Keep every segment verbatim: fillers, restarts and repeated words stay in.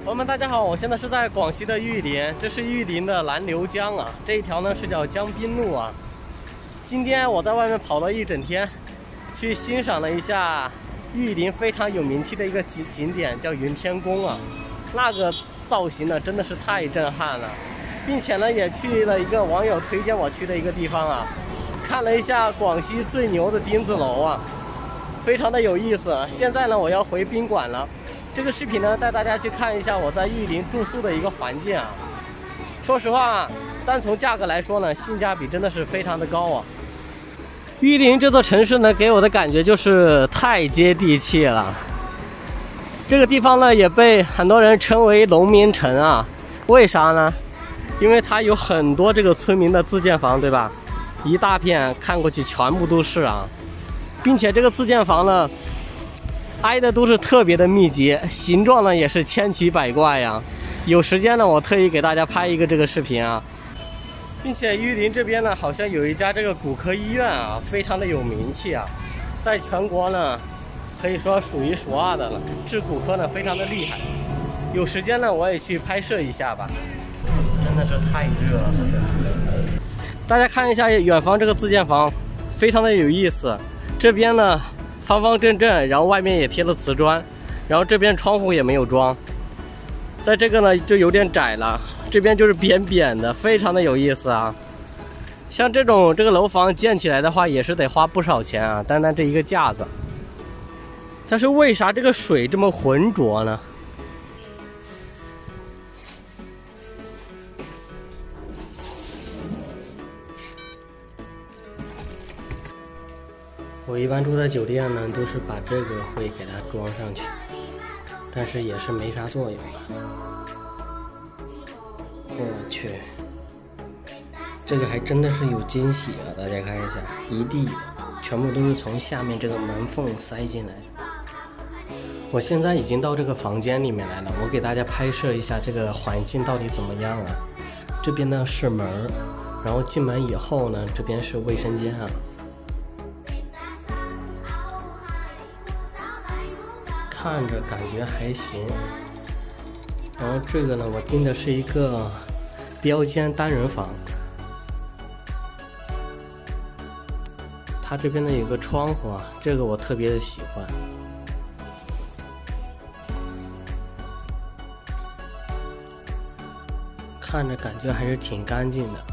朋友们，大家好，我现在是在广西的玉林，这是玉林的南流江啊，这一条呢是叫江滨路啊。今天我在外面跑了一整天，去欣赏了一下玉林非常有名气的一个景景点，叫云天宫啊。那个造型呢真的是太震撼了，并且呢也去了一个网友推荐我去的一个地方啊，看了一下广西最牛的丁字楼啊，非常的有意思。现在呢我要回宾馆了。这个视频呢，带大家去看一下我在玉林住宿的一个环境啊。说实话，单从价格来说呢，性价比真的是非常的高啊。玉林这座城市呢，给我的感觉就是太接地气了。这个地方呢，也被很多人称为农民城啊。为啥呢？因为它有很多这个村民的自建房，对吧？一大片看过去全部都是啊，并且这个自建房呢，挨的都是特别的密集，形状呢也是千奇百怪呀。有时间呢，我特意给大家拍一个这个视频啊，并且玉林这边呢，好像有一家这个骨科医院啊，非常的有名气啊，在全国呢可以说数一数二的了，治骨科呢非常的厉害。有时间呢，我也去拍摄一下吧。真的是太热了，大家看一下远方这个自建房，非常的有意思。这边呢方方正正，然后外面也贴了瓷砖，然后这边窗户也没有装，在这个呢就有点窄了，这边就是扁扁的，非常的有意思啊。像这种这个楼房建起来的话，也是得花不少钱啊，单单这一个架子。但是为啥这个水这么浑浊呢？我一般住在酒店呢，都是把这个会给它装上去，但是也是没啥作用了。我去，这个还真的是有惊喜啊！大家看一下，一地全部都是从下面这个门缝塞进来的。我现在已经到这个房间里面来了，我给大家拍摄一下这个环境到底怎么样啊？这边呢是门，然后进门以后呢，这边是卫生间啊。看着感觉还行，然后这个呢，我订的是一个标间单人房，它这边呢有个窗户啊，这个我特别的喜欢。看着感觉还是挺干净的。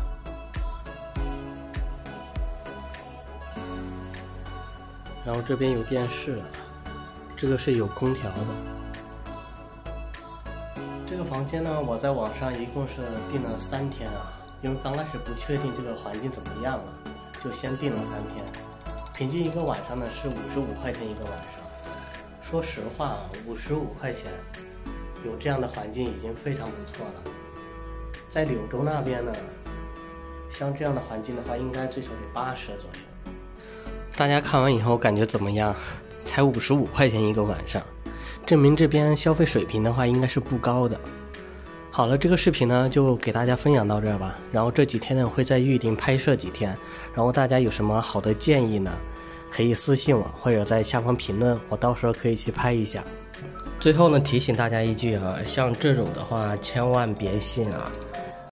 然后这边有电视啊。这个是有空调的。这个房间呢，我在网上一共是订了三天啊，因为刚开始不确定这个环境怎么样了，就先订了三天。平均一个晚上呢是五十五块钱一个晚上。说实话啊，五十五块钱有这样的环境已经非常不错了。在柳州那边呢，像这样的环境的话，应该最少得八十左右。大家看完以后感觉怎么样？才五十五块钱一个晚上，证明这边消费水平的话应该是不高的。好了，这个视频呢就给大家分享到这儿吧。然后这几天呢会在玉林拍摄几天，然后大家有什么好的建议呢，可以私信我或者在下方评论，我到时候可以去拍一下。最后呢提醒大家一句啊，像这种的话千万别信啊。